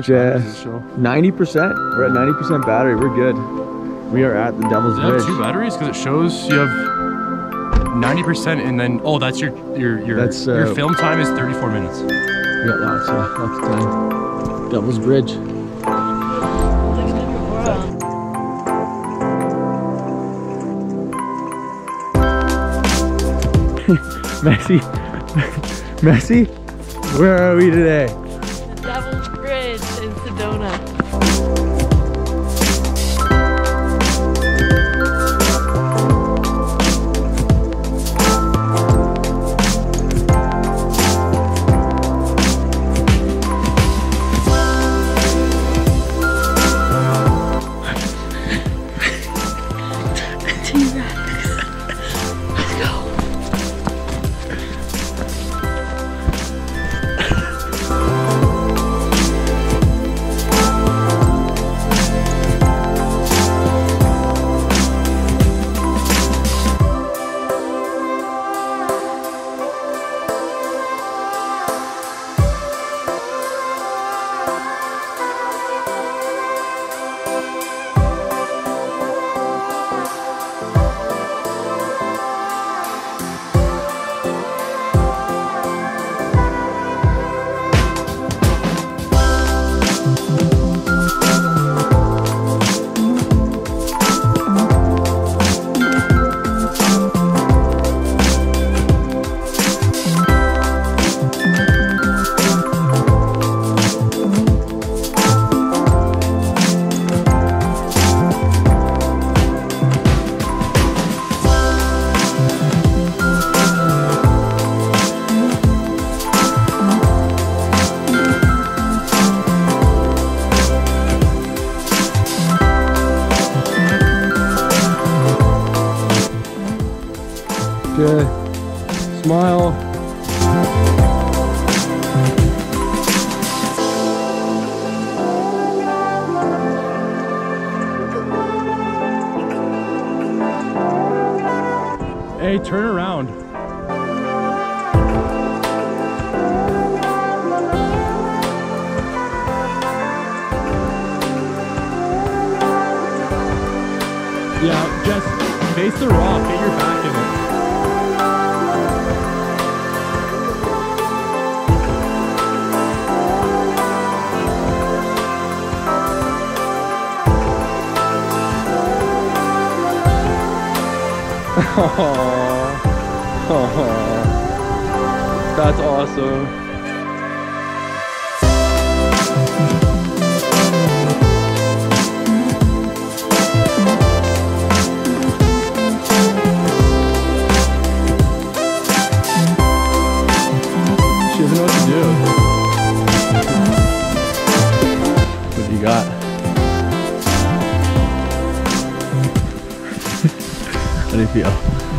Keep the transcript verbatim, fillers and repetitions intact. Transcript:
much battery does it show? ninety percent. We're at ninety percent battery. We're good. We are at the Devil's Does it Bridge. have two batteries? Because it shows you have ninety percent and then, oh, that's your your your, That's, uh, your film time is thirty-four minutes. We got lots of, lots of time. Devil's Bridge. Messi, Messi, where are we today? The Devil's Bridge in Sedona. Good. Smile. Hey, turn around. Yeah, just face the rock, get your back in it. Oh, oh, that's awesome. She doesn't know what to do. What do you got? How do you feel?